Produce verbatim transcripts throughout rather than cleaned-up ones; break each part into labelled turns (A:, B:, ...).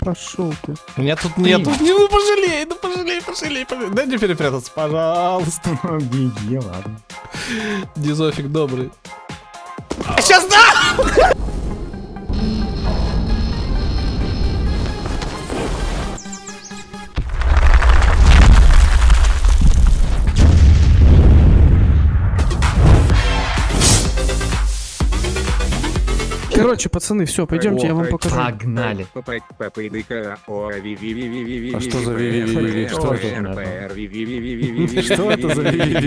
A: пошел ты.
B: Меня тут нету. Ну пожалей, ну пожалей, пожалей, пожалей. Дай мне перепрятаться, пожалуйста.
C: Беги, ладно.
B: Дизофик добрый. Сейчас да!
A: Короче, пацаны, все, пойдемте, я вам покажу.
C: Погнали.
D: А
E: что за ви-ви-ви-ви-ви? Что это? Что это за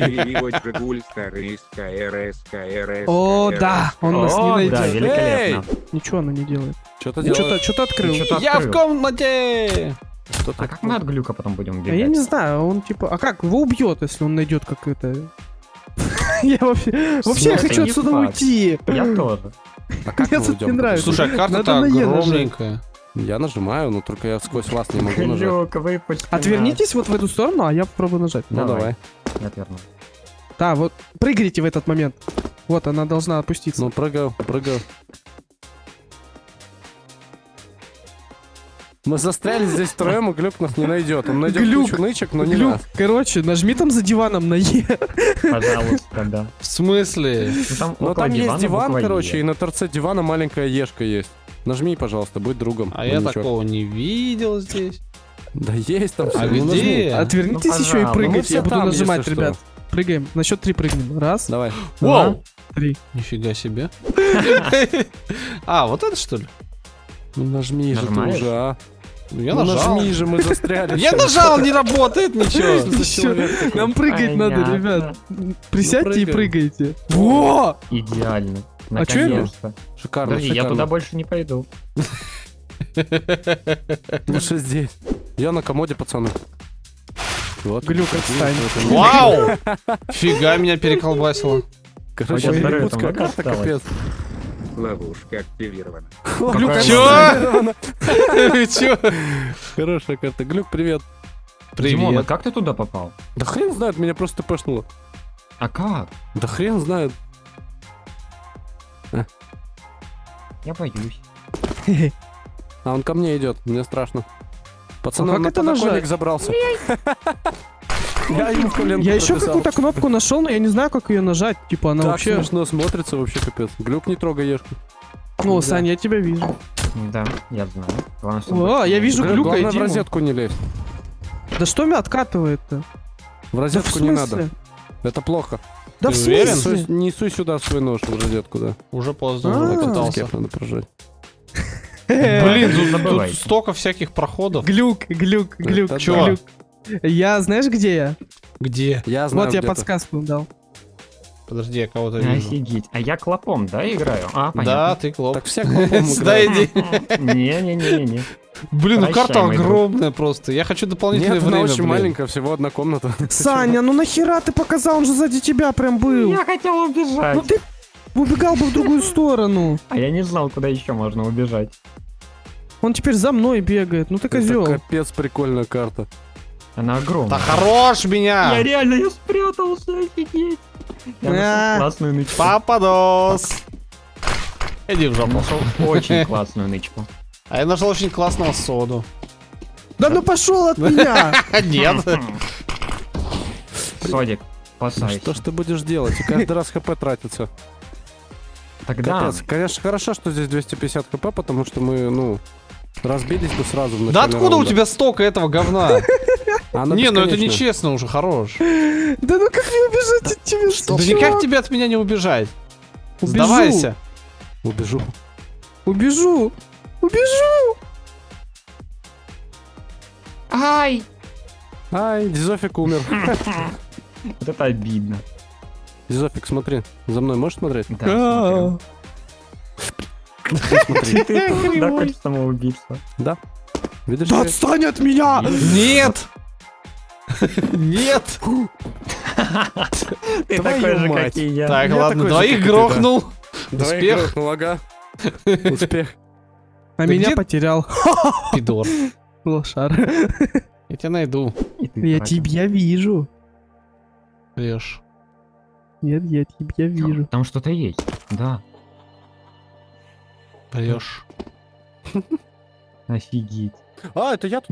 E: ви-ви-ви-ви-ви?
A: О, да, он нас не
C: О,
A: найдет.
C: да, великолепно.
A: Ничего она не делает.
E: Что-то
A: Что-то
E: делает.
A: что-то открыл.
C: Что-то
B: Я в
C: открыл.
B: комнате!
C: А как мы от глюка потом будем
A: А
C: убегать?
A: я не знаю, он типа... А как? Его убьет, если он найдет как это... Я вообще... Вообще я
C: смысле,
A: хочу
C: не
A: отсюда
C: факт.
A: уйти.
C: Я тоже.
E: А как
A: Мне
E: мы
A: тут не
E: уйдем?
A: нравится.
B: Слушай, а карта-то
A: Надо на Е нажать.
B: огромненькая.
E: Я нажимаю, но только я сквозь вас не могу нажать.
C: Глюк, выпусти нас.
A: Отвернитесь вот в эту сторону, а я попробую нажать.
E: Ну давай.
C: Я отверну.
A: Да, вот прыгайте в этот момент. Вот, она должна опуститься.
E: Ну прыгаю, прыгаю. Мы застряли здесь втроем, и Глюк нас не найдет. Он найдет
A: Глюк,
E: кучу нычек, но не
A: Глюк,
E: нас.
A: короче, нажми там за диваном на Е.
C: Пожалуйста, да.
B: В смысле?
C: Ну, там,
E: Но
C: около
E: там есть
C: дивана
E: диван,
C: буква
E: короче,
C: Е.
E: и на торце дивана маленькая ешка есть. Нажми, пожалуйста, будь другом.
B: А я
E: Маньячок.
B: такого не видел здесь.
E: Да есть там все.
B: А где?
A: Отвернитесь
C: Ну,
A: еще и
C: пожалуйста.
E: Мы
A: прыгайте.
E: все
A: Я буду
E: там,
A: нажимать,
E: если
A: ребят. Прыгаем. На счет три прыгнем. Раз,
E: Давай.
A: два,
B: Вау!
A: три.
B: Нифига себе. А, вот это что ли?
E: Ну нажми же ты
C: Нажимаешь?
E: уже, а.
B: Ну, я
E: Ну
B: нажал.
E: нажми же, мы застряли.
B: Я нажал, не работает ничего.
E: Что за человек такой?
A: Нам прыгать надо,
C: Понятно.
A: ребят. Присядьте и
E: прыгаем.
A: прыгайте. Во!
C: Идеально.
A: А чё это?
C: Наконец-то.
E: Шикарно,
C: Подожди, я
E: шикарно.
C: туда больше не пойду.
E: Лучше здесь. Я на комоде, пацаны. Вот.
A: Глюк, отстань.
B: Вау! Фига меня переколбасило.
E: Короче,
C: Ой, я смотрю,
E: ебутская
C: там
E: карта,
C: осталось.
E: капец.
D: Ловушка активирована.
A: Глюк,
C: Какая
B: Чё? Чё?
E: Хорошая карта. Глюк, привет.
C: Димон, а
B: Привет.
C: как ты туда попал?
E: Да хрен знает, меня просто пошнуло.
C: А как?
E: Да хрен знает.
C: Я боюсь.
E: А он ко мне идет, мне страшно. Пацаны,
A: А
E: он
A: как
E: на
A: это
E: подоконник
A: нажать?
E: забрался. Я ему в коленку
A: Я еще
E: прописал.
A: какую-то кнопку нашел, но я не знаю, как ее нажать. Типа она
E: Так
A: вообще...
E: смешно смотрится, вообще капец. Глюк, не трогай ешку.
A: Ну,
E: Да.
A: Сань, я тебя вижу.
C: Да, я знаю. Главное, чтобы
A: О,
C: больше
A: я
C: не
A: вижу
C: было.
A: Глюка и
E: Главное в
A: Диму.
E: розетку не лезь.
A: Да что меня откатывает-то?
E: В
A: Да в
E: розетку не надо.
A: смысле?
E: Это плохо.
A: Да в
B: Ты уверен?
A: смысле?
E: Суй- Не суй сюда свой нож в розетку, да.
B: Уже поздно,
A: А.
B: уже
E: Так,
B: покатался.
E: эскейп надо прожать.
B: Блин,
C: Не
B: тут, тут
C: забывайте.
B: столько всяких проходов.
A: Глюк, глюк, глюк,
E: Это
B: Чё?
A: глюк. Я, знаешь, где я?
B: Где?
E: Я знаю,
A: Вот я
E: где ты.
A: подсказку дал.
B: Подожди, я кого-то вижу.
C: Офигеть. А я клопом, да, играю? А,
B: Да,
C: понятно.
B: ты клоп.
E: Так все клопом
B: Сюда
E: играют.
B: иди.
C: Не-не-не-не.
B: Блин, ну
C: Прощай,
B: карта
C: мой друг.
B: огромная просто. Я хочу дополнительное
E: Нет, она
B: время,
E: очень
B: блин.
E: маленькая, всего одна комната.
A: Саня, ну нахера ты показал? Он же сзади тебя прям был.
C: Я хотел
A: Ну
C: убежать.
A: ты убегал бы в другую сторону.
C: А я не знал, куда еще можно убежать.
A: Он теперь за мной бегает. Ну ты
E: Это
A: козел.
E: капец прикольная карта.
C: Она
B: Да
C: огромная.
B: хорош меня!
C: Я реально, я спрятался, офигеть. Я
A: А.
C: нашел классную нычку.
B: Пападос! Иди в
C: Я
B: жопу.
C: нашел очень классную нычку.
B: А я нашел очень классного соду.
A: Да ну пошел от меня.
B: Нет.
C: Содик,
E: Да
C: спасайся.
E: что ж ты будешь делать? И каждый раз хп тратится.
C: Тогда
E: Капец. Конечно, хорошо, что здесь двести пятьдесят хп, потому что мы, ну, разбились бы сразу в
B: Да
E: начале
B: откуда у
E: раунда.
B: тебя столько этого говна?
E: Она
B: Не, ну это
E: бесконечная.
B: нечестно уже, хорош.
A: Да ну как не убежать от тебя?
B: Да никак тебе от меня не убежать.
A: Убежу.
B: Сдавайся.
E: Убежу.
A: Убежу. Убежу.
C: Ай!
E: Ай, Дизофик умер.
C: Вот это обидно.
E: Дизофик, смотри. За мной можешь смотреть?
C: Да, смотрю.
E: Смотри.
C: Ты тоже, да, хочешь самоубийство?
E: Да. Видишь?
A: Да
E: я-
A: отстань от меня.
B: Нет! Нет!
C: Ты
E: Твою
C: такой же,
E: мать.
C: как и я.
B: Так,
E: Я
B: ладно,
E: такой же,
B: двоих
E: как и ты,
B: грохнул.
E: Давай
B: Успех.
E: грохнул, ага. Успех.
A: А
B: Да
A: меня
B: где-
A: потерял.
B: Пидор.
A: Лошар.
B: Я тебя найду.
C: И ты
A: Я
C: так.
A: тебя вижу.
B: Режь.
A: Нет, я тебя вижу.
C: Там что-то есть. Да.
B: Режь.
C: Офигеть.
E: А, это я тут.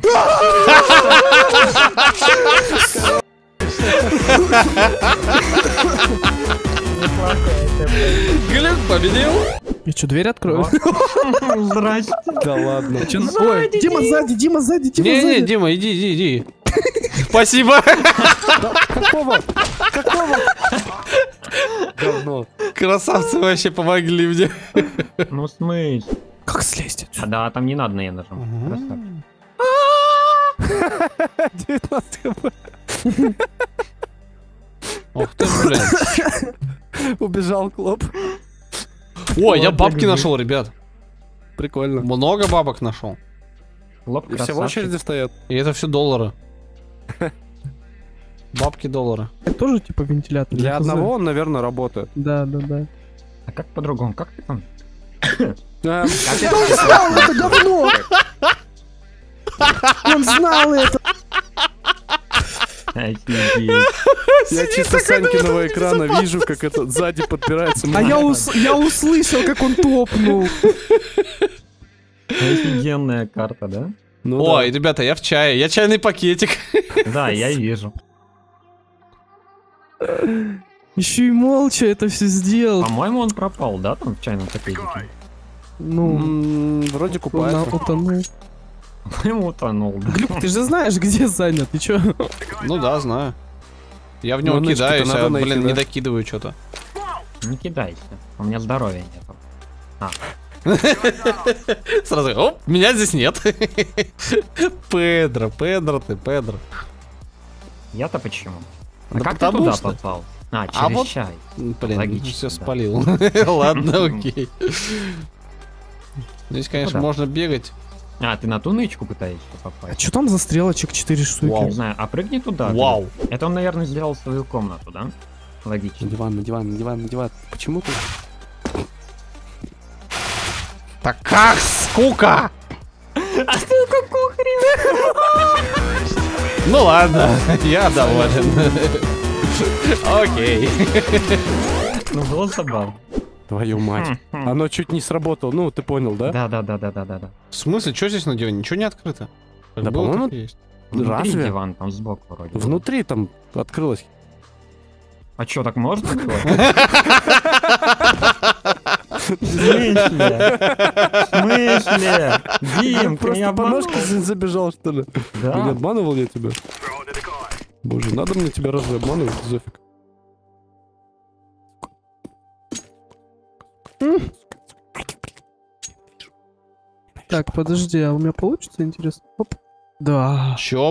B: Глюк победил.
A: Я что, дверь открою?
C: Здрасте.
E: Да ладно.
A: Ой, Дима сзади, Дима сзади, Дима
B: Не-не,
A: сзади.
B: Дима, иди, иди, иди. Спасибо.
E: Какого? Какого? Говно.
B: Красавцы вообще помогли мне.
C: Ну, смысл.
A: Как слезть отсюда?
C: А да, там не надо, я нажал. Красавчик.
E: девятнадцать хп.
B: Ух ты, блин.
E: Убежал Клоп.
B: Ой, я бабки нашел, ребят.
E: Прикольно.
B: Много бабок нашел.
C: Лоб
E: И все в
C: красавчик.
E: очереди стоят.
B: И это все доллары. Бабки доллары.
A: Это тоже типа вентилятор.
E: Для
A: Я хз.
E: одного он, наверное, работает.
A: Да, да, да.
C: А как по-другому? Как ты там?
E: А,
A: Он знал это говно! Он знал это!
C: Офигеть.
E: Я чисто с Санькиного экрана вижу, как это сзади подбирается.
A: А я, ус- я услышал, как он топнул.
C: Офигенная карта, да?
E: Ну
B: Ой, ребята, я в чае. Я чайный пакетик.
C: Да, я вижу.
A: Еще и молча это все сделал.
C: По-моему, он пропал, да, там в чайном пакетике?
E: да.
A: Ну,
E: М, Вроде
A: он
E: купается.
A: утонул.
C: По-моему, утонул. да.
A: Глюк, ты же знаешь, где занят, ты чё?
B: Ну да, знаю. Я в него
E: Ну, нычки-то
B: кидаюсь,
E: надо
B: а,
E: найти,
B: блин,
E: да?
B: не докидываю что-то.
C: Не кидайся. У меня здоровья нету.
B: Сразу, оп, меня здесь нет. Педро, Педро ты, Педро.
C: Я-то почему? А
B: Да
C: как ты
B: потому
C: туда
B: что-
C: попал? А,
B: А
C: через
B: вот-
C: чай.
B: Блин,
C: Логично,
B: все
C: да.
B: спалил. Ладно, окей. Здесь, конечно,
C: Ну да.
B: можно бегать.
C: А, ты на ту нычку пытаешься
A: А
C: попасть?
A: чё там за стрелочек четыре штуки?
B: Вау.
C: Не знаю, а прыгни туда.
B: Вау.
C: Это он, наверное, сделал свою комнату, да?
E: На
C: Логично.
E: диван, на диван, на диван, на диван. Почему ты?
B: Так как, скука!
C: А ты какого
B: Ну ладно, я доволен. Окей.
C: Ну, было забавно.
E: Твою мать. Оно чуть не сработало. Ну, ты понял, да?
C: Да, да, да, да, да, да, да.
B: В смысле, что здесь на диване? Ничего не открыто. Как
E: Да,
B: было,
E: по-моему,
B: так и есть.
C: Внутри
E: Разве?
C: диван, там сбоку вроде.
E: Внутри там открылось.
C: А чё, так можно было? В смысле? В смысле? Дим, ты меня
E: Просто по ножке
C: обманул?
E: забежал, что ли? Не
C: Да.
E: обманывал я тебя? Боже, надо мне тебя разве обманывать? Зофик.
A: Так, подожди, а у меня получится, интересно? Оп. Да.
B: Чё?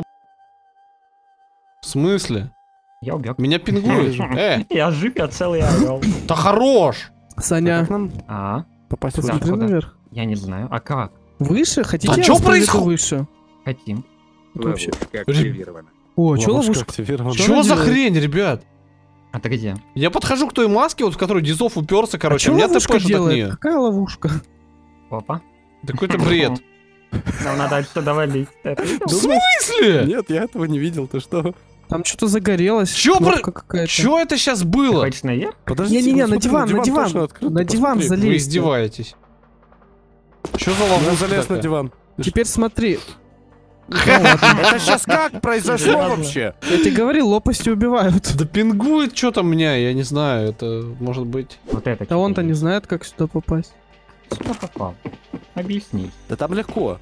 B: В смысле?
C: Я убег.
B: Меня пингуешь. Э,
C: Я жив, я целый орел.
B: да хорош!
A: Саня,
E: Как нам
C: А?
E: попасть
C: Куда?
E: в
A: посмотри
C: куда?
A: наверх.
C: Я не знаю. А как?
A: Выше? Хотите,
B: А
A: я
B: чё
A: вас проведу
B: происход-
A: выше?
C: Хотим.
A: Вообще-
D: Ловушка активирована.
A: О, чё
E: ловушка
A: ловушка?
E: активирована?
A: Чё
B: Чё
A: она
B: за
A: делает?
B: хрень, ребят?
C: А ты где?
B: Я подхожу к той маске, вот в которую Дизов уперся,
A: А
B: короче,
A: чё
B: а меня
A: ловушка
B: тэпэшит от
A: делает?
B: нее.
A: Какая ловушка?
C: Опа.
B: Да какой-то бред.
C: Нам надо отсюда валить. Это
B: В
C: видел?
B: смысле?
E: Нет, я этого не видел, ты что?
A: Там что-то загорелось.
B: Чё про-
A: кнопка какая-то.
B: Чё это сейчас
C: Ты
B: было?
C: хочешь наверх?
E: Подожди,
A: Не-не-не,
E: ну
A: на
E: смотри,
A: диван, на диван.
E: точно открыт,
A: На диван
E: посмотри.
A: залезь.
B: Вы издеваетесь. Чё за
E: Я
B: ловушка
E: залез на
B: такая?
E: диван.
A: Теперь смотри.
E: Это сейчас как произошло
C: Ладно.
E: вообще?
A: Я тебе говорил, лопасти убивают.
B: Да пингует что там меня, я не знаю, это может быть.
C: Вот это.
A: А он-то
C: тебе.
A: не знает, как сюда попасть.
C: Сюда попал. Объясни.
E: Да там легко.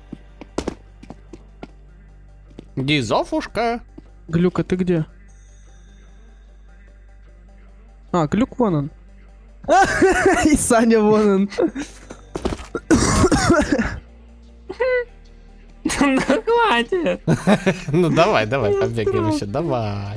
B: Дизофушка.
A: Глюк, а ты где? А, Глюк вон он. И Саня вон он.
C: Ну хватит.
B: Ну давай, давай, побегаем еще, давай.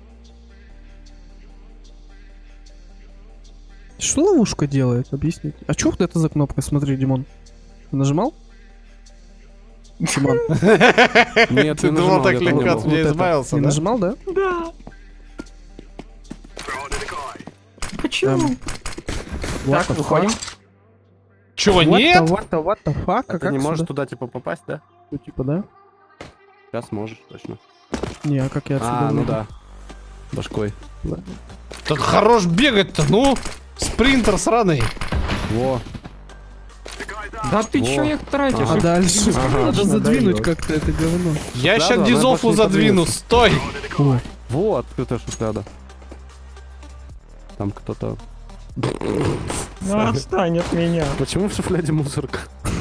A: Что ловушка делает? Объясните. А что это за кнопка? Смотри, Димон. Ты нажимал? Димон,
E: Нет,
B: Ты
E: не
B: думал,
E: нажимал,
B: так
E: я там не
B: легко
E: был.
B: от меня
A: это.
B: избавился,
A: не
B: да?
A: нажимал, да?
C: Да. Почему?
A: What
C: Так,
A: the
C: выходим.
B: Чего,
A: What
B: нет?
A: the, what the, what the fuck?
E: А
A: А
E: ты
A: как
E: не можешь
A: сюда?
E: туда типа попасть, да?
A: Ну, типа, да?
E: Сейчас можешь, точно.
A: Не, а как я отсюда
E: А, ну
A: выйду?
E: да. Башкой.
B: Так хорош бегать-то, ну! Спринтер сраный.
E: Во.
C: Да ты
E: Во.
C: чё их тратишь?
A: А
C: Их
A: дальше
C: бесконечно
A: надо задвинуть
C: даёт.
A: как-то это говно.
B: Я
E: Да,
B: сейчас
E: да,
B: дизофу
E: она больше не
B: задвину,
E: подвинется.
B: стой!
A: Ой.
E: Вот, это шухляда. Там кто-то...
C: Ну отстань от меня.
E: Почему в шуфляде мусорка?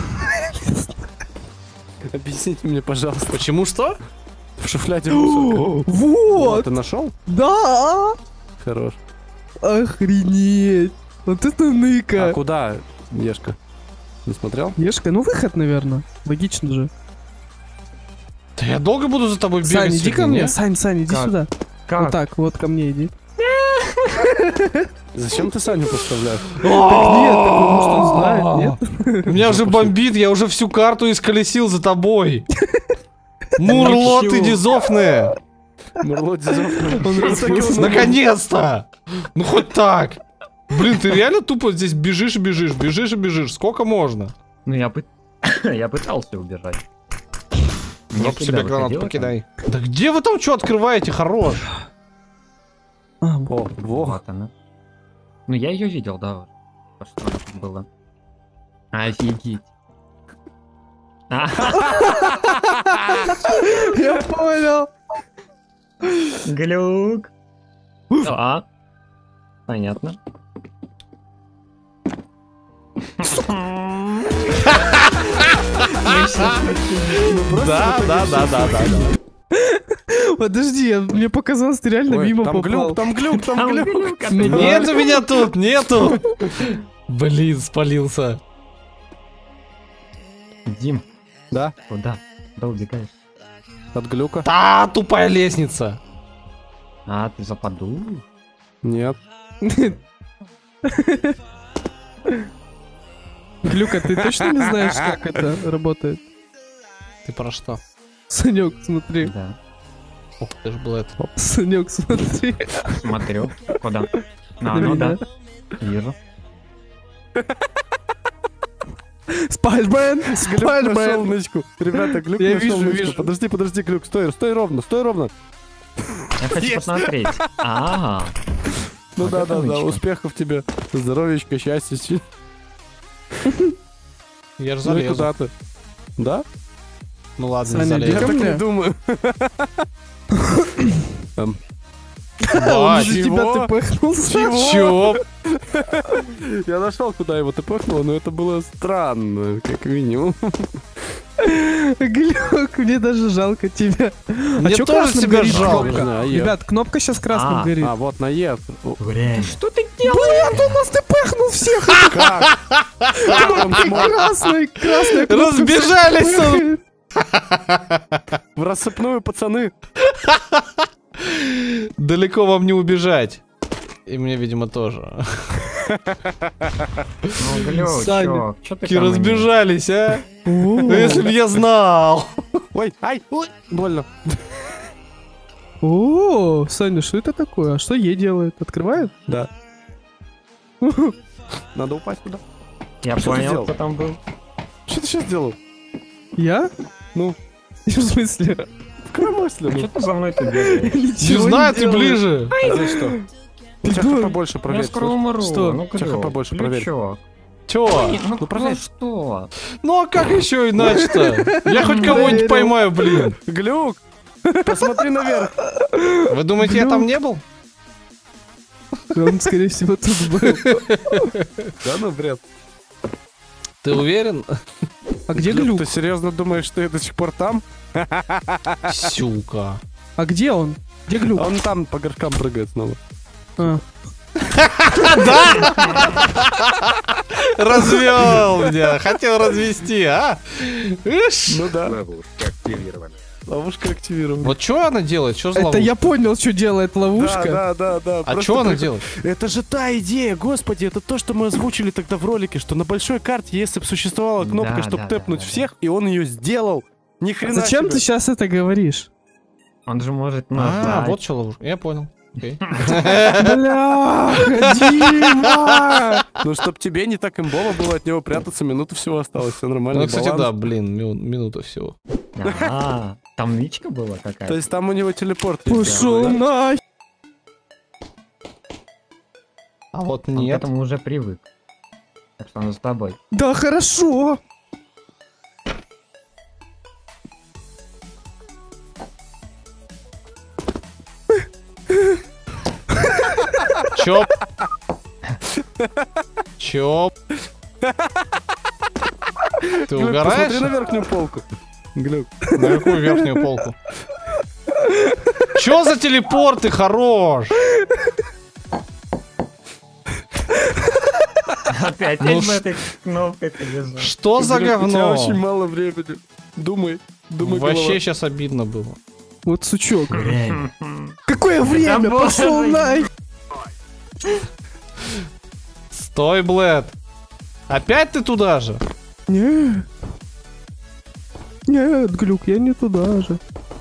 E: Объясните мне, пожалуйста.
B: Почему что?
E: В шуфляде мусорка.
A: Вот!
E: Ты нашел?
A: Да!
E: Хорош.
A: Охренеть! Вот это ныка!
E: А куда, Ешка? Не смотрел?
A: Ешка, ну выход, наверное. Логично же.
B: Да я долго буду за тобой бегать.
A: Сань, иди
B: сегодня,
A: ко мне.
B: не?
A: Сань, Сань, иди
C: Как?
A: сюда.
C: Как?
A: Вот так, вот ко мне иди.
E: Зачем ты Саню подставляешь?
A: Так нет, так он, может, он знает, нет?
B: Меня уже бомбит, я уже всю карту исколесил за тобой. Мурло ты дизофное.
E: Мурло Дизофный.
A: Он распылся.
B: Наконец-то! Ну хоть так. Блин, ты реально тупо здесь бежишь и бежишь, бежишь и бежишь. Сколько можно?
C: Ну я пы- я пытался убежать.
B: Ну,
C: Нет,
B: себе
C: тебя
B: гранату
C: выходило
B: покидай. Да где вы там что открываете? Хорош.
A: А,
E: О, во.
C: Вот она. Ну я ее видел, да. вот. Что это тут было? Офигеть. А,
A: я понял.
C: Глюк. А, понятно.
B: Да, да, да, да, да.
A: Подожди, я- мне показалось, ты реально
E: Ой,
A: мимо
E: там
A: попал.
E: глюк, там глюк, там
C: Там
E: глюк.
C: глюк опять.
B: Нету меня тут, нету. Блин, спалился.
C: Дим,
E: Да,
C: куда? Куда убегаешь?
E: от глюка.
B: Та тупая лестница.
C: А, ты западу?
E: Нет.
A: Глюка, ты точно не знаешь, как это работает?
B: Ты про что?
A: Санек, смотри.
C: Да.
B: Ох, ты ж был это.
A: Санек, смотри.
C: Смотрю. Куда? А,
A: На
C: ну
A: меня.
C: да. Вижу.
A: Спайдермен!
E: Глюк нашел
A: Спайдермен!
E: нычку. Ребята, глюк
A: Я
E: нашел
A: вижу,
E: нычку.
A: вижу.
E: Подожди, подожди, глюк, стой, стой ровно, стой ровно.
C: Я хочу посмотреть. Ага.
E: Ну
C: Вот
E: да,
C: это
E: да, да,
C: нычка.
E: успехов тебе, здоровечка, счастья. чи-
B: Я же
E: Ну и
B: залезу.
E: куда ты? Да?
B: Ну ладно,
A: Саня,
B: не
A: иди
E: Я
A: ко
B: залезу.
E: так
A: мне.
E: не думаю. Эм,
B: Да,
A: Он же тебя
E: чего?
A: ты пыхнулся.
B: чё?
E: Я нашел, куда его ты пыхнула, но это было странно, как минимум.
A: Глюк, мне даже жалко тебя.
B: Мне
A: чё
B: тоже
A: красным
B: тебя
A: горит
B: жалко.
A: кнопка?
E: А, Е.
A: Ребят, кнопка сейчас красным
C: А,
A: горит.
E: А, вот на Е. О,
C: Что ты
A: Блин, у нас ты пыхнул всех.
E: Как? Как он смог?
A: Красный, красная кнопка.
B: Разбежались
A: всех
B: тут.
A: пыхает.
E: В рассыпную, пацаны.
B: Далеко вам не убежать. И мне, видимо, тоже.
C: Ну, глюк,
A: Саня,
C: чё? Чё ты
B: Ки
C: ко мне?
B: разбежались, а?
A: О,
B: Ну если бы я знал.
E: Ой, ай, ой, больно.
A: О, Саня, что это такое? А что Е делает? Открывает?
E: Да. Надо упасть туда.
C: Я
E: Что ты
C: понял,
E: сделал?
C: кто там был.
E: Что ты сейчас делал?
A: Я?
E: Ну,
A: В смысле?
E: в коромысле.
C: Чё
E: Ну,
C: ты за мной тут бегаешь?
B: Не
A: Ничего
B: знаю, ты
A: делаю.
B: ближе.
E: а за что? У тебя
A: Иду.
E: побольше
C: Я
E: проверь.
C: скоро
E: слышь.
C: умру.
A: Что?
C: Ну,
E: Тихо,
C: глюк,
E: побольше проверь.
C: глючок.
B: Чё?
C: Ну,
E: Ну,
C: ну
E: проверь.
C: что?
B: Ну а как еще иначе-то? Я хоть кого-нибудь поймаю, блин.
E: Глюк! Посмотри наверх.
B: Вы думаете, я там не был?
A: Он, скорее всего, тут был.
E: Да ну, бред.
B: Ты уверен?
A: А где
E: Глюк,
A: Глюк?
E: ты серьезно думаешь, что я до сих пор там?
B: Сюка.
A: А где он? Где Глюк?
E: Он там по горшкам прыгает снова.
A: А.
B: Развел меня. Хотел развести, а? Ишь.
E: Ну да,
D: Ловушка активирована.
E: ловушка активирована.
B: Вот что она делает? Что за
A: Это
B: ловушка?
A: я понял, что делает ловушка.
E: Да, да, да, да.
B: А
E: просто
B: что она
E: прикол.
B: делает?
E: Это же та идея, господи, это то, что мы озвучили тогда в ролике, что на большой карте, если бы существовала кнопка,
C: Да,
E: чтобы
C: да,
E: тэпнуть
C: да, да,
E: всех, и он ее сделал. Ни хрена
A: Зачем
E: себе.
A: ты сейчас это говоришь?
C: Он же может
B: А,
C: нажать.
B: вот что ловушка. Я понял. Окей.
A: Бля, Дима!
E: Ну, чтоб тебе не так имбово было от него прятаться, минуту всего осталось, все нормально.
B: Ну, кстати,
E: баланс.
B: да, блин, мину- минута всего.
C: А, там нычка была какая-то?
E: То есть там у него телепорт есть.
A: Пошел на...
B: А вот
C: Он к
B: нет.
C: этому уже привык. Так что он с тобой.
A: Да хорошо.
B: Чоп. Чоп. Ты
E: Глюк,
B: угораешь?
E: посмотри на верхнюю полку. Глюк.
B: На какую верхнюю полку? Чё за телепорты, хорош?
C: Опять
B: Ну
C: в
B: ш-
C: этой кнопкой побежал.
B: Что за
E: Глюк, У тебя
B: говно?
E: очень мало времени. Думай. Думай,
B: Вообще
E: голова.
B: сейчас обидно было.
A: Вот сучок.
C: Время.
A: Какое время?
C: Да
A: Пошел
C: боже.
A: нахер!
B: Стой, Блэд. Опять ты туда же?
A: Нет. Нет, Глюк, я не туда же.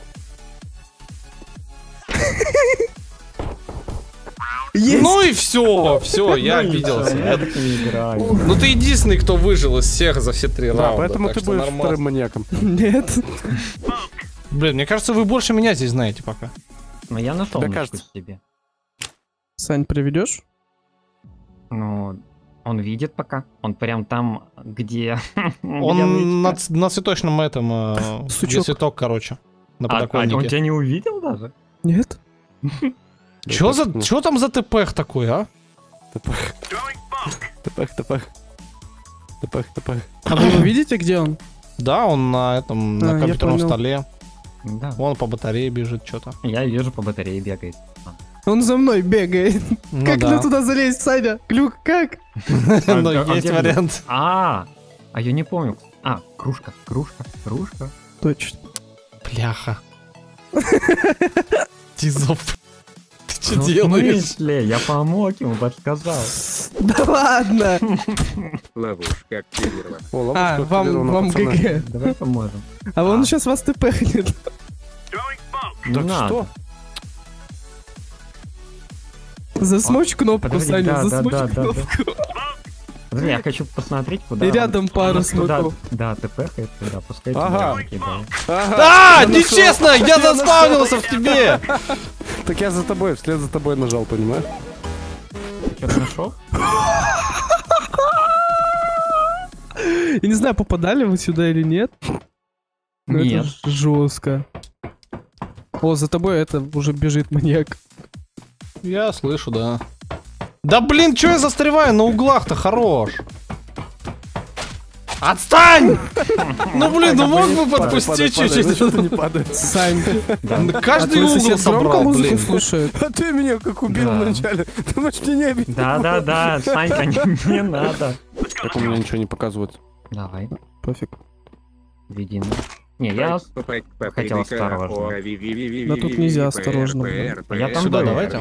A: Есть!
B: Ну и все, все, я
C: Ну и
B: обиделся.
C: всё, Я так не играю.
B: Ну ты единственный, кто выжил из всех за все три
E: Да,
B: раунда.
E: поэтому
B: так
E: ты
B: что
E: будешь
B: нормально.
E: вторым маньяком.
A: Нет.
B: Блин, мне кажется, вы больше меня здесь знаете пока.
C: Но я нашел
E: Тебе
C: мышку
E: кажется.
C: себе.
A: Сань, приведешь?
C: Ну, он видит пока. Он прям там, где... где
B: Он на,
C: нычка.
B: ц- на цветочном этом, э, где
A: Сучок.
B: цветок, короче, на
C: А, а он
B: подоконнике.
C: тебя не увидел даже?
A: Нет.
B: Чё, за, чё там за ТПХ такой, а?
E: Топах. Топах, топах. Топах, топах.
A: А вы его видите, где он?
B: Да, он на этом, на
A: А, я
B: компьютерном
A: понял.
B: столе.
C: Да.
B: Вон по батарее бежит что-то.
C: Я вижу, по батарее бегает.
A: Он за мной бегает.
B: Ну
A: Как
B: да.
A: мне туда залезть, Саня? Глюк, как?
B: Ну,
C: А, а
B: есть
C: где
B: вариант.
C: А, а я не помню. А, кружка, кружка, кружка.
A: Точно.
B: Бляха. Тизоп. Ты что
C: Ну, в
B: делаешь?
C: смысле? Я помог ему, подсказал.
A: Да ладно!
D: Ловушка активирована.
E: О, ловушка
A: А, вам,
E: активирована,
A: вам
E: пацаны.
A: ГГ.
C: Давай поможем.
A: А он
C: А.
A: сейчас вас тпхнет.
C: Не
E: Так
C: надо.
E: что?
A: Засмочь кнопку,
C: Подожди,
A: Саня,
C: да, да,
A: засмочь
C: да, да,
A: кнопку.
C: Подожди, я хочу посмотреть, куда...
A: И
C: он-
A: рядом пару
C: куда- куда-
A: смыков.
C: Да, ты пэхает туда, пускай
E: Ага.
C: туда кидает.
E: Ага.
B: А,
E: Я нашел.
B: нечестно, я заспавнился в тебе.
E: Так я за тобой, вслед за тобой нажал, понимаешь?
C: Что-то нашел?
A: Я не знаю, попадали вы сюда или нет. но это
C: Нет.
A: ж- жестко. О, за тобой это уже бежит маньяк.
B: Я слышу, да. Да блин, чё я застреваю на углах-то, хорош. Отстань! Ну блин, ну мог бы
E: Падай,
B: подпустить
E: падай, падай,
B: чуть-чуть.
E: ну что ты не падаешь?
A: Сань,
B: Да
A: а
B: каждый
A: твой
B: угол
A: сосед громко
B: собрал,
A: музыку
B: блин.
A: слушает?
E: А ты меня как убил
C: Да.
E: вначале. Думаешь, мне не обидно?
C: Да-да-да, Санька, не, не надо.
E: Так у меня ничего не показывает.
C: Давай,
A: Пофиг.
C: веди. Не, я... хотел осторожно.
A: Да тут нельзя осторожно, блин.
C: Я там
B: Сюда
C: был.
B: давайте.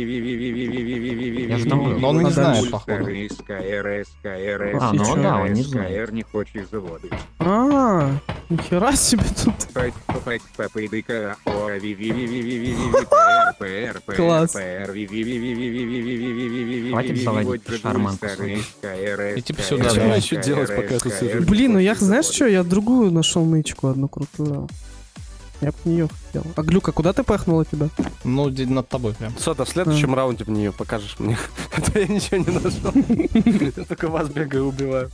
C: Я же там был.
B: Но он не
A: А
B: знает,
A: дальше?
B: походу.
C: А, ну
A: Чё?
C: да, он не знает.
D: не хочешь заводить.
A: А, нихера себе тут. Класс.
C: Хватит заводить шарманку свою.
B: И типа сюда,
E: Что
B: давай.
E: я еще делать, пока я тут сижу?
A: Блин, ну я, знаешь что, я другую нашел нычку, одну крутую. Я бы в нее хотел. А Глюка, куда ты пахнула тебя?
B: Ну, де- над тобой прям.
E: Сода, в следующем раунде мне ее покажешь мне. А то я ничего не нашел. Я только вас бегаю и убиваю.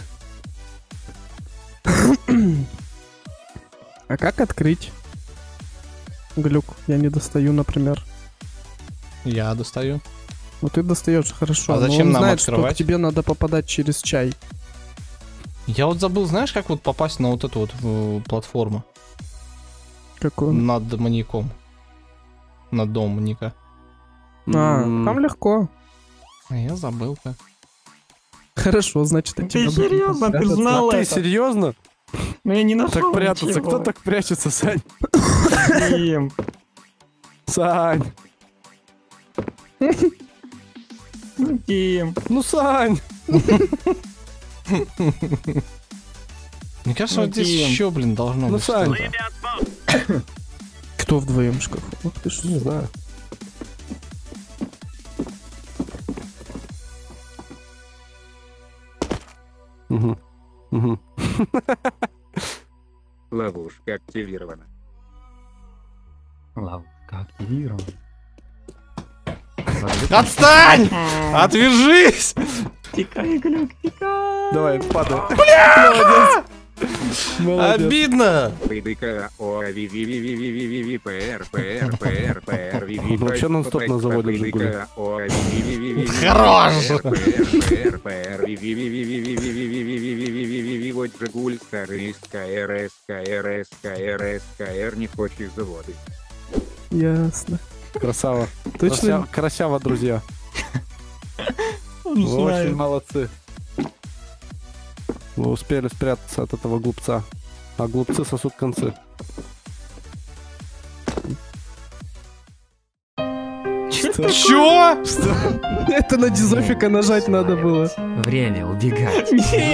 A: А как открыть? Глюк, я не достаю, например.
B: Я достаю.
A: Ну ты достаешь, хорошо.
B: А
A: но
B: зачем
A: он
B: нам
A: знает, что
B: открывать?
A: к тебе надо попадать через чай.
B: Я вот забыл, знаешь, как вот попасть на вот эту вот э, платформу
A: Какой он?
B: над маньяком? Над домом маньяка.
A: А,
E: М,
A: там легко.
B: А я забыл как.
A: Хорошо, значит, от
C: Ты
A: тебя будет
C: серьезно? Ты
A: прятаться.
C: знал
E: А ты
C: это?
E: серьезно?
C: Ну я не нашел
E: Так прятаться.
C: ничего.
E: Кто так прячется, Сань?
C: Дим.
E: Сань.
C: Ну, Дим.
E: Ну, Сань.
B: Мне кажется,
C: Ну,
B: вот здесь
C: Дим.
B: еще, блин, должно
E: Ну,
B: быть
E: Сань.
B: что-то.
A: Кто вдвоем в шкафу? Ох ты ж.
E: Не знаю. Угу. Угу.
D: Ловушка активирована.
C: Ловушка активирована.
B: Отстань! Отвяжись!
C: Тикай, Глюк, тикай.
E: Давай, падай. Молодец. Молодец.
B: Обидно!
D: ПДК, о, ви ви ви ви ви ви ви ви ПР, ПР, ПР, ПР, ви ви
E: Ну, чё нон-стоп на заводе «Жигули»?
D: ПДК, о, ви ви ви ви ви
B: Хорош!
D: ПР, ПР, ПР, ви ви ви ви ви ви ви ви ви ви ви ви ви ви ви вот Жигуль, старый, КРС, КРС, КРС, КР, не хочешь заводы.
A: Ясно.
E: Красава.
A: Точно?
E: Крася- Красава, друзья. Вы очень молодцы. Вы успели спрятаться от этого глупца. А глупцы сосут концы. Что?
B: Чё?
A: Это на дизофика нажать надо было.
C: Время убегать.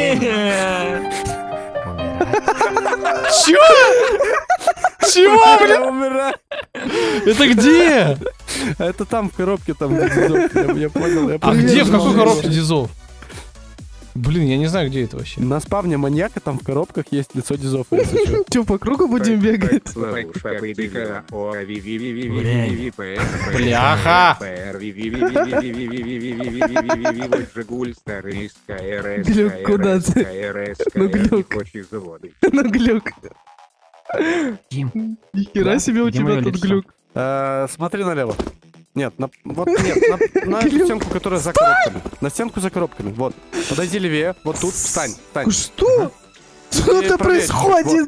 B: Чё? Чего, блин?
E: Я умираю.
B: Это где?
E: А это там в коробке, там где дизов. Я, я понял. Я
B: А
E: понял.
B: где, в какой
A: Привет,
B: коробке Дизов? Блин, я не знаю, где это вообще.
E: На спавне маньяка там в коробках есть лицо дизофа, если чё.
A: Че, по кругу будем бегать?
D: Ловушка, ПДК, о, ви ви ви ви ви ви ви ПР,
B: Бляха!
D: ПР, ви ви ви ви ви ви ви ви ви ви ви ви ви ви вот Жигуль, старый, КРС,
A: Глюк, куда
D: КРС,
A: ты?
D: КРС,
A: Ну,
D: КР, не
A: Глюк.
D: хочешь заводы.
A: На глюк.
C: Дим,
A: Нихера
C: Да?
A: себе у
C: Где
A: тебя
C: моё
A: тут
C: лицо?
A: глюк.
E: Э, Смотри налево. Нет, на, вот нет, на, на эту
A: Глюк.
E: стенку, которая за коробками. На стенку за коробками. Вот. Подойди левее. Вот тут. Встань. Встань.
A: Что? Что
E: И
A: это
E: проверь.
A: происходит?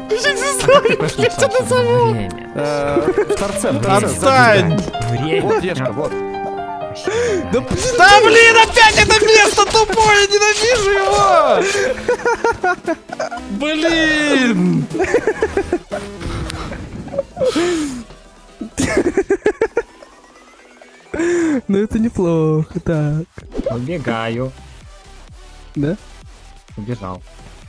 C: время.
E: Э, В торце. в торце,
B: Отстань!
C: Время.
E: Вот, Дешка, вот.
A: Да
B: Да блин, опять это место тупое, ненавижу его! Блин!
A: ну это неплохо, так.
C: Убегаю.
A: Да?
C: Убежал.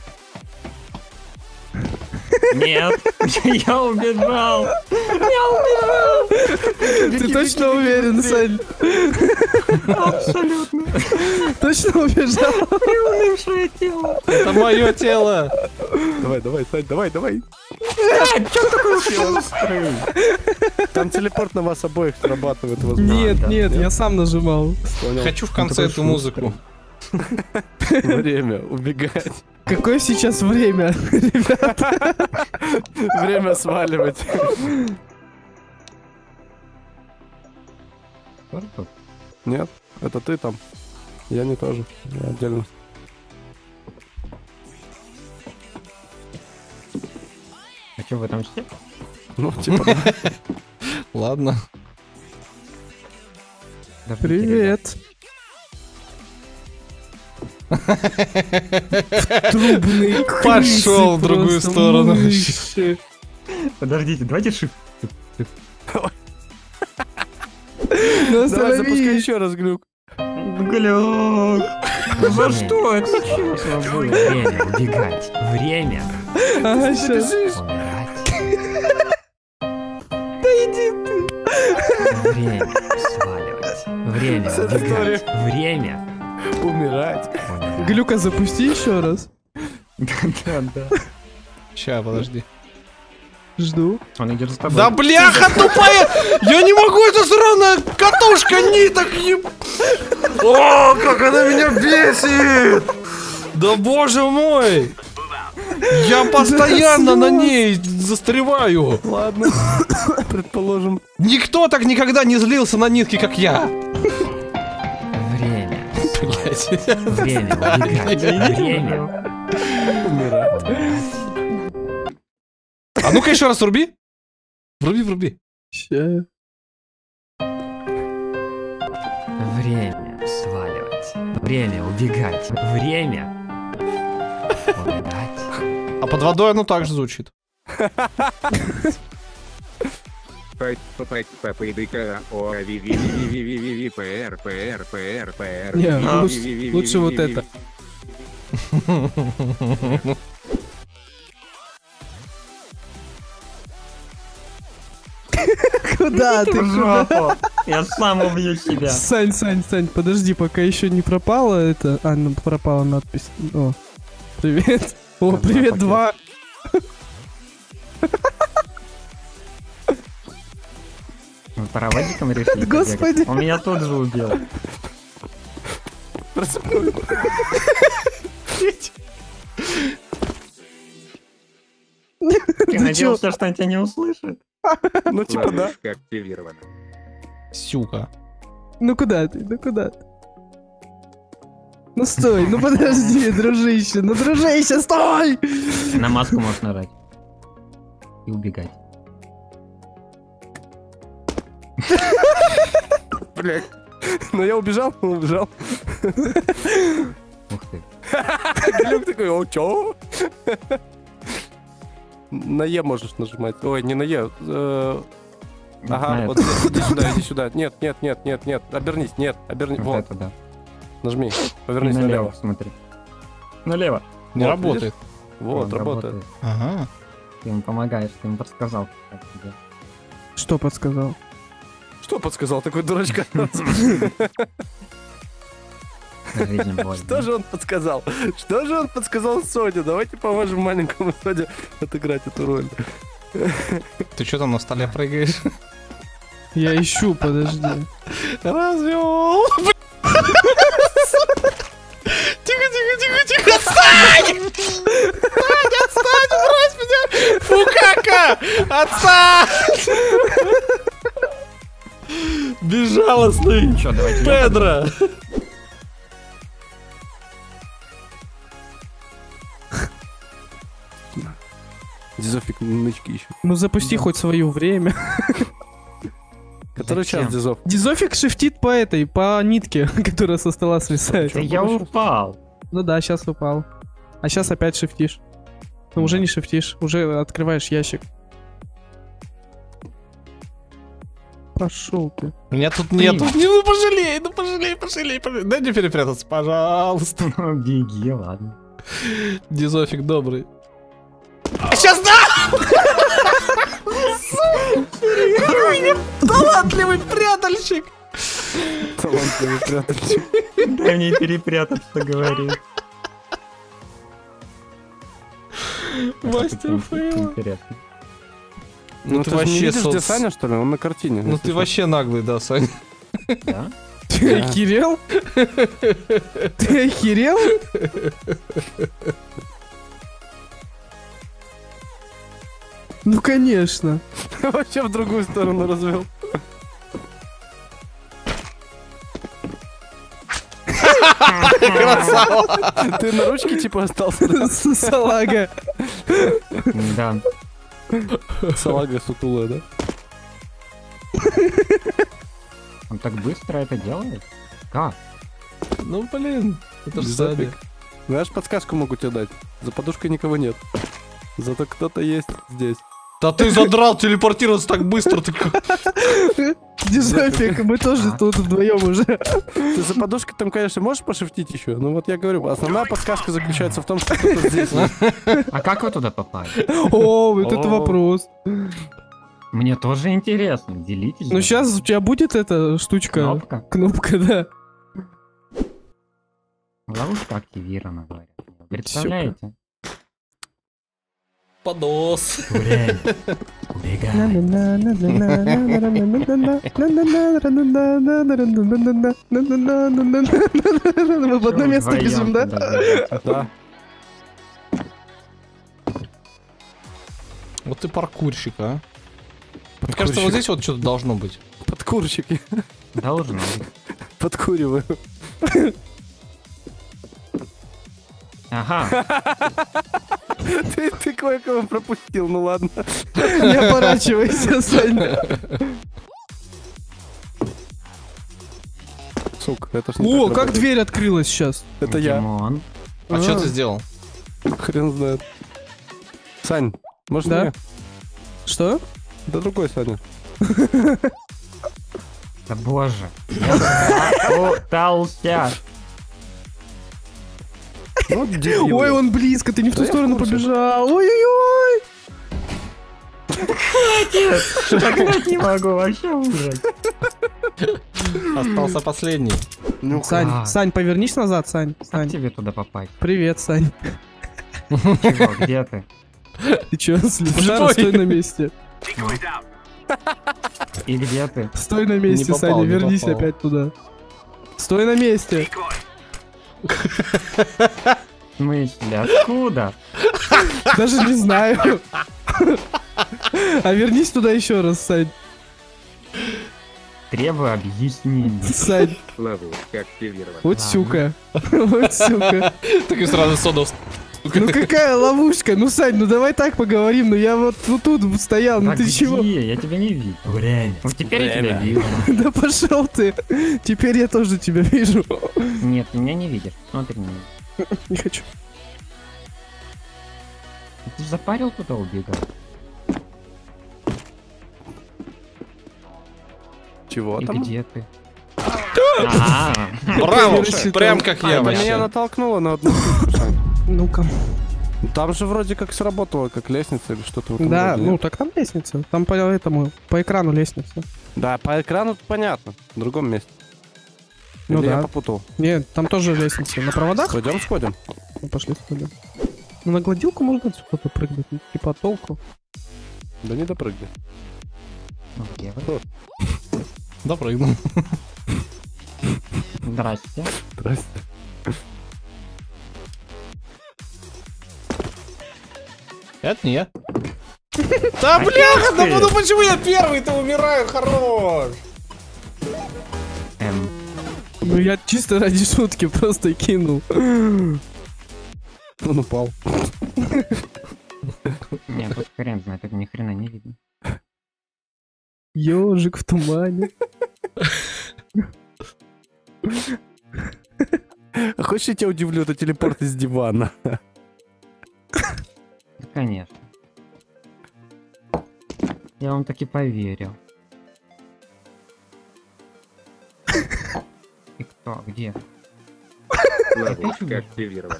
C: Нет, я убежал. Я убежал.
A: Ты точно уверен, Сань?
C: Абсолютно.
A: Точно убежал?
C: Приунывшее тело.
B: Это мое тело!
E: Давай, давай, Сань, давай, давай.
C: Что такое шустрый?
E: Там телепорт на вас обоих срабатывает, возможно.
A: Нет,
C: да,
A: нет, я сам нажимал.
E: Понял.
B: Хочу в конце эту музыку.
E: Время убегать.
A: Какое сейчас время?
E: Время сваливать. Нет, это ты там. Я не тоже. Я отдельно.
C: А что в этом все?
E: Ну, типа, да.
B: Ладно.
A: Привет. Трубный
B: Пошел в другую сторону.
C: Подождите, давайте шифт.
A: Ну,
E: Давай, запускай
A: остановись.
E: еще раз глюк.
C: Глюк. За что это? Время убегать. Время
A: Ага, щас.
C: умирать. Время сваливать. Время убегать. Время
E: Умирать.
C: умирать.
A: Глюка запусти еще раз.
C: Да-да.
B: Ща, подожди.
A: Жду.
C: Он идет за тобой.
B: Да бляха тупая! Я не могу, это сраная катушка ниток, еб... О, как она меня бесит! Да боже мой! Я постоянно на ней застреваю.
E: Ладно. Предположим.
B: Никто так никогда не злился на нитки, как я.
C: Время.
B: Блядь.
C: Время убегать. Время
E: Умирать.
C: умирать.
B: А ну-ка еще раз вруби. Вруби, вруби.
A: Ща.
C: Время сваливать. Время убегать. Время умирать.
B: А под водой оно так же звучит.
D: ПДК, о, ви ви ви ви ви ви ви ПР, ПР, ПР, ПР.
A: Не,
D: ви-
A: лучше-
D: ви- ви- ви-
A: лучше
D: ви-
A: вот
D: ви-
A: это. Куда ты? Куда?
C: Жопу. Я сам убью себя.
A: Сань, Сань, Сань, подожди, пока еще не пропала это. А, ну пропала надпись. О, привет. О,
C: Одна
A: привет,
C: пакет.
A: два.
C: Мы паровозиком решили
A: Господи.
C: побегать. Он меня тут же убил. Ты надеялся, что он тебя не услышит?
E: Ну, типа, да.
D: Ловушка активирована.
B: Сюка.
A: Ну куда ты? Ну куда ты? Ну стой, ну подожди, дружище, ну дружище, стой!
C: На маску можешь нажать. И убегать.
E: Блять. Ну, я убежал, убежал.
C: Ух ты.
E: Глюк такой, о, чё? На Е можешь нажимать. Ой, не на Е. э, Ага,
C: На
E: вот
C: это.
E: здесь, иди сюда, иди сюда. Нет, нет, нет, нет, нет. Обернись, нет, обернись.
C: Вот
E: Вот,
C: это да.
E: нажми.
C: И
E: Повернись
C: налево,
E: налево.
C: смотри. Налево.
B: Не
E: Вот,
B: работает.
E: Вот,
C: Он
E: работает.
B: Ага.
C: Ты ему помогаешь, ты ему подсказал, как делать.
A: Что подсказал?
E: Что подсказал такой дурачка?
C: Жизнь больно.
E: Что же он подсказал? Что же он подсказал Соне? Давайте поможем маленькому Соне отыграть эту роль.
B: Ты что там на столе прыгаешь?
A: Я ищу, подожди.
B: Развел. Тихо, тихо, тихо, тихо, отстань! Отстань, отстань, брось меня! Фукака! Отстань! Безжалостный
C: Чё, давайте.
B: Педро!
E: Дизофик нычки ищет.
A: Ну запусти хоть свое время.
E: Который
C: Зачем?
E: час Дизоф?
A: Дизофик шифтит по этой, по нитке, которая со стола свисает.
C: Да я упал.
A: Ну да, сейчас упал. А сейчас опять шифтишь. Но уже не шифтишь, уже открываешь ящик. Пошел ты.
B: Меня тут нету. Не, ну пожалей, ну пожалей, пожалей, пожалей. Дай мне перепрятаться, пожалуйста.
C: Ну, беги, ладно.
B: Дизофик добрый. Сейчас да! Талантливый прятальщик!
E: Талантливый прятальщик.
C: Дай мне перепрятаться, говорит.
B: Мастер фейла.
C: Интересно.
B: Ну ты
E: же не
B: вообще
E: видишь, где
B: соц-
E: Саня, что ли? Он на картине.
B: Ну
E: если
B: ты
E: что.
B: вообще наглый, да, Сань?
C: Да?
A: Ты охерел? Ты охерел? Ну конечно.
E: Вообще в другую сторону развел.
B: Красава!
E: Ты на ручке типа остался? да?
A: Салага.
C: Да.
E: Салага сутулая, да?
C: Он так быстро это делает? Как?
B: Ну блин, это ж
E: Дизофик.
B: Саня.
E: Знаешь, подсказку могу тебе дать. За подушкой никого нет. Зато кто-то есть здесь.
B: Да ты задрал телепортироваться так быстро, ты как...
A: Дизофик, мы тоже тут вдвоем уже.
E: Ты за подушкой там, конечно, можешь пошифтить еще. Ну вот я говорю, основная подсказка заключается в том, что кто-то здесь.
C: А как вы туда попали?
A: О, вот это
E: О.
A: вопрос.
C: Мне тоже интересно. Делитесь.
A: Ну сейчас у тебя будет эта штучка.
C: Кнопка.
A: Кнопка, да.
C: Ловушка активирована, говорят. Представляете?
B: Подос.
C: Гуляй. Убегай.
A: Мы в одно место бежим, да?
E: Да.
B: Вот ты паркурщик, а? Мне кажется, вот здесь вот что-то должно быть.
E: Подкурщики.
C: Должно быть.
E: Подкуриваю.
C: Ага.
E: Ты, ты кое-кого пропустил, ну ладно.
A: Не оборачивайся, Саня.
E: Сука, это ж не
A: О,
E: так
A: как
E: работает.
A: дверь открылась сейчас.
E: Это я.
C: Димон.
B: А
A: А.
B: что ты сделал?
E: Хрен знает. Сань, может
A: Да.
E: мне?
A: Что?
E: Да другой Саня.
C: Да боже. Я пытался.
E: Ну, дебил.
A: Ой, он близко, ты не в ту
E: Да я в
A: сторону
E: курсе.
A: побежал. Ой-ой-ой.
C: Так не могу, вообще ужас.
B: Остался последний.
E: Ну,
A: Сань,
C: как?
A: Сань, повернись назад, Сань.
C: Как
A: Сань.
C: тебе туда попасть?
A: Привет, Сань.
C: Чего, где ты?
A: Ты чё, слепой?
B: Слепой.
A: Стой на месте.
C: И где ты?
A: Стой на месте,
B: попал,
A: Саня,
B: не
A: вернись
B: попал.
A: опять туда. Стой на месте.
C: смысле? Откуда?
A: Даже не знаю. А вернись туда еще раз, Сань.
C: Требую объяснений.
A: Сань,
D: Ловушка активирована.
A: вот
C: Ладно.
A: сюка. Вот сюка.
B: Так и сразу соду.
A: Ну какая ловушка? Ну, Сань, ну давай так поговорим. Ну я вот ну, тут стоял, ну
C: А
A: ты
C: где?
A: чего?
C: Я тебя не видел. Время. Вот теперь я тебя вижу.
A: Да пошел ты. Теперь я тоже тебя вижу.
C: Нет, ты меня не видишь. Смотри на меня.
A: Не хочу.
C: Ты запарил куда убегать?
E: Чего
C: И
E: там?
C: где ты? А,
B: Браво!
A: рассчитал.
B: Прям как я
E: Это меня
B: вообще.
E: натолкнуло на одну штуку, Сань.
A: Ну-ка.
E: Там же вроде как сработало, как лестница или что-то. в этом
A: Да,
E: роде,
A: ну
E: нет?
A: так там лестница. Там по этому, по экрану лестница.
E: Да, по экрану понятно. В другом месте.
A: Ну
E: Или я
A: да.
E: попутал.
A: Нет, там тоже лестница. На проводах?
E: Пойдем сходим.
A: Ну, пошли сходим. Ну, на гладилку можно отсюда попрыгнуть. Ну, типа толку.
E: Да не допрыгни.
C: ну где вы?
B: Допрыгнул.
C: Здрасте.
E: Здрасте.
B: Это не я. Да бляха, да
C: ты?
B: ну почему я первый-то умираю? Хорош.
C: Эм,
A: Ну, я чисто ради шутки просто кинул.
E: Он упал.
C: нет, тут хрен знает, тут ни хрена не видно.
A: Ежик в тумане.
E: А хочешь, я тебя удивлю, это телепорт из дивана.
C: Да, конечно. Я вам таки поверил. И кто? Где?
D: Ловушка активирована.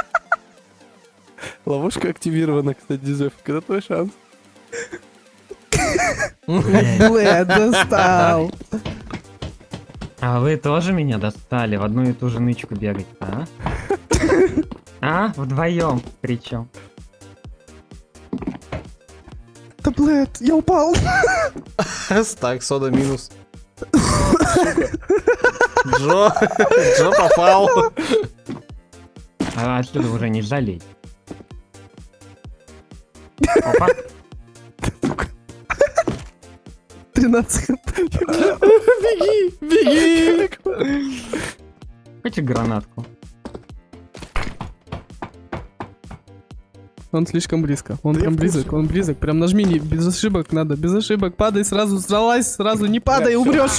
E: Ловушка активирована, кстати, Зеф. Когда твой шанс?
A: Блэ, достал.
C: А вы тоже меня достали в одну и ту же нычку бегать, а? А? Вдвоем причем.
A: Да, блэд, я упал.
B: Так, сода минус. Джо, Джо попал.
C: А отсюда уже не жалей. Опа.
A: тринадцать хп.
E: Беги, беги!
C: Хочешь гранатку?
A: Он слишком близко. Он
E: Да я
A: прям
E: в курсе.
A: близок, он близок. Прям нажми, не, без ошибок надо, без ошибок. Падай сразу, залазь сразу, не падай, умрешь.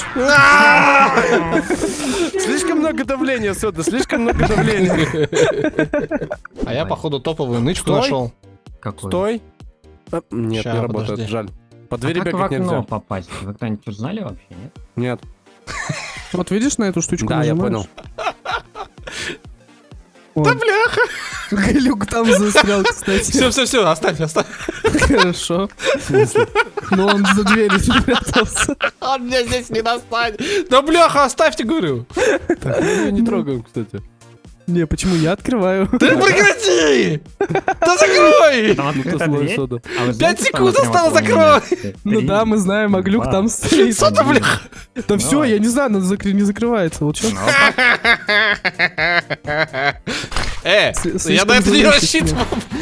E: Слишком много давления, Сода, слишком много давления.
B: А я, походу, топовую нычку
E: Стой.
B: нашел.
C: Какой?
E: Стой. А, Нет,
B: Ща,
E: не работает,
B: подожди.
E: жаль. По
C: А
E: двери
C: как в
E: бегать
C: окно
E: нельзя.
C: попасть? Вы кто-нибудь тут знали вообще, нет?
E: Нет.
A: Вот видишь на эту штучку
E: Да, я
A: нажимаешь?
E: понял.
A: Да бляха! Люк там застрял,
B: Все,
A: кстати.
B: все, все, оставь, оставь.
A: Хорошо. Но он за дверью спрятался.
B: Он меня здесь не достанет. Да бляха, оставьте, говорю.
E: Так, мы её не трогаем, кстати.
A: Не, почему я открываю?
B: Да прекрати! Да закрой!
C: Там
E: Ну,
C: открыта
E: то слой
C: дверь.
E: Сода.
C: А вы знаете, что
B: секунд
C: она прямо
B: осталось,
C: около меня
B: закрой!
C: стоит?
A: Ну
C: Три,
A: да, мы знаем, а глюк
C: два,
A: там стоит.
B: Сода,
C: один.
B: бляха!
A: Да все,
C: Давай.
A: я не знаю, она закры- не закрывается. Вот сейчас.
B: Э,
A: С-
B: я
A: слишком
B: на это не
A: зависит
B: рассчитывал.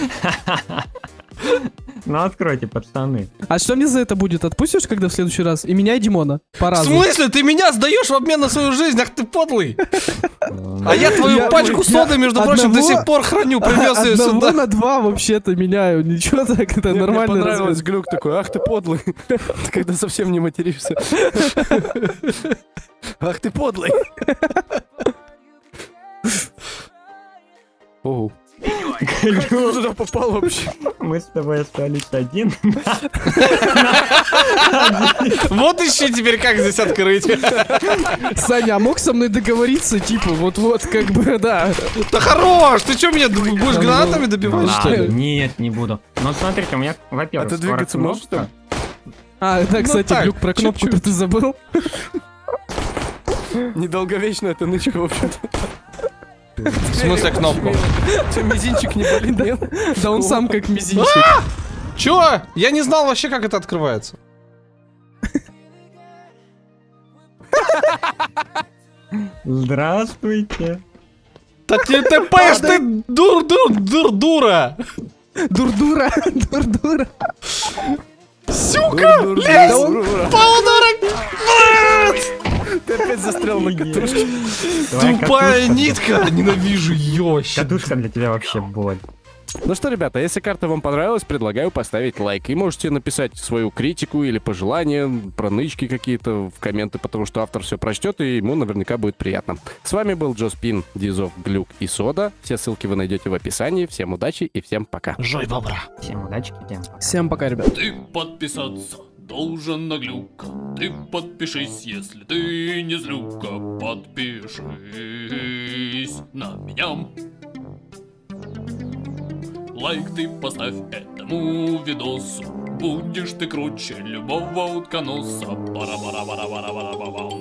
C: Ну откройте, пацаны.
A: А что мне за это будет? Отпустишь, когда в следующий раз? И меня, и Димона. По
B: В
A: разу.
B: смысле? Ты меня сдаешь в обмен на свою жизнь? Ах ты подлый! А я твою
A: Я-
B: пачку
A: я
B: соды, между прочим, до
A: одного-
B: сих пор храню, привез ее
A: Одного
B: сюда.
A: на два вообще-то меняю. Ничего так, это
E: Не, Мне
A: нормально.
E: понравилось, глюк такой, ах ты подлый. Ты когда совсем не материшься. Ах ты подлый. Оу. Как ты туда попал вообще?
C: Мы с тобой остались один.
B: Вот ищи теперь, как здесь открыть.
A: Саня, а мог со мной договориться, типа, вот-вот, как бы, да.
B: Да хорош! Ты что, меня будешь гранатами добивать, что
C: Ладно,
B: ли?
C: нет, не буду. Ну смотрите, у меня, во-первых,
E: А ты
C: скоро
E: двигаться можешь,
C: кнопка.
A: А, да, кстати,
B: так,
A: Глюк, про кнопку
B: чуть-чуть.
A: ты забыл.
E: Недолговечная эта нычка вообще-то.
B: В смысле кнопку?
E: Че, мизинчик не болит, нет?
A: Да он сам как мизинчик.
B: Чё? Я не знал вообще, как это открывается.
C: Здравствуйте.
B: Да ты тпшь, ты дур-дур-дур-дура!
A: Дурдура, дурдура.
B: Сука!
E: Дур-дур-дур-дур.
B: Полудурок!
E: Ты опять застрял на катушке.
C: Твоя
B: Тупая
C: катушка-
B: нитка! Ненавижу ее!
C: Катушка для тебя вообще боль.
E: Ну что, ребята, если карта вам понравилась, предлагаю поставить лайк. И можете написать свою критику или пожелания, про нычки какие-то в комменты, потому что автор все прочтет, и ему наверняка будет приятно. С вами был Джоспин, Дизов, Глюк и Сода. Все ссылки вы найдете в описании. Всем удачи и всем пока.
B: Жой бобра!
C: Всем удачи, всем пока.
A: Всем пока, ребят.
F: Ты подписаться должен на Глюка. Ты подпишись, если ты не злюка. Подпишись на меня. Лайк ты поставь этому видосу. Будешь ты круче любого утконоса. Пара-пара-пара-пара-пара-пара.